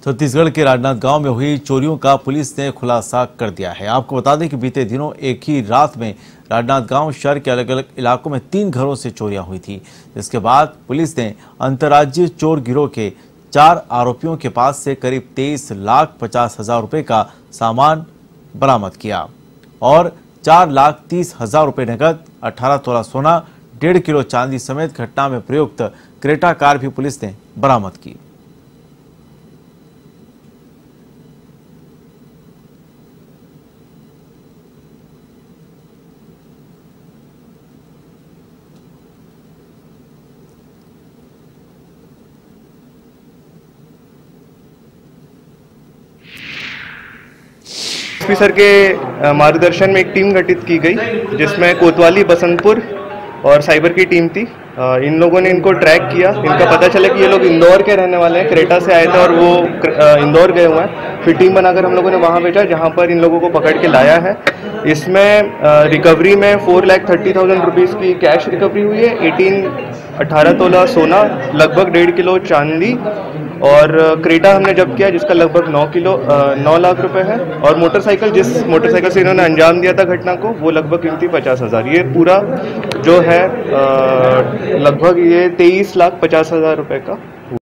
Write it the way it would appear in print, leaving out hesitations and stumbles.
छत्तीसगढ़ के राजनांदगांव में हुई चोरियों का पुलिस ने खुलासा कर दिया है। आपको बता दें कि बीते दिनों एक ही रात में राजनांदगांव शहर के अलग अलग इलाकों में 3 घरों से चोरियां हुई थी। इसके बाद पुलिस ने अंतर्राज्यीय चोर गिरोह के 4 आरोपियों के पास से करीब 23,50,000 रुपए का सामान बरामद किया और 4,30,000 रुपए नकद, 18 तोला सोना, 1.5 किलो चांदी समेत घटना में प्रयुक्त क्रेटा कार भी पुलिस ने बरामद की। एसपी सर के मार्गदर्शन में एक टीम गठित की गई, जिसमें कोतवाली, बसंतपुर और साइबर की टीम थी। इन लोगों ने इनको ट्रैक किया। इनका पता चला कि ये लोग इंदौर के रहने वाले हैं, क्रेटा से आए थे और वो इंदौर गए हुए हैं। फिर टीम बनाकर हम लोगों ने वहाँ भेजा, जहाँ पर इन लोगों को पकड़ के लाया है। इसमें रिकवरी में 4,30,000 रुपीज़ की कैश रिकवरी हुई है, 18 तोला सोना, लगभग 1.5 किलो चांदी और क्रेटा हमने जब्त किया जिसका लगभग 9 लाख रुपए है। और मोटरसाइकिल, जिस मोटरसाइकिल से इन्होंने अंजाम दिया था घटना को, वो लगभग कीमती 50,000। ये पूरा जो है लगभग ये 23,50,000 रुपए का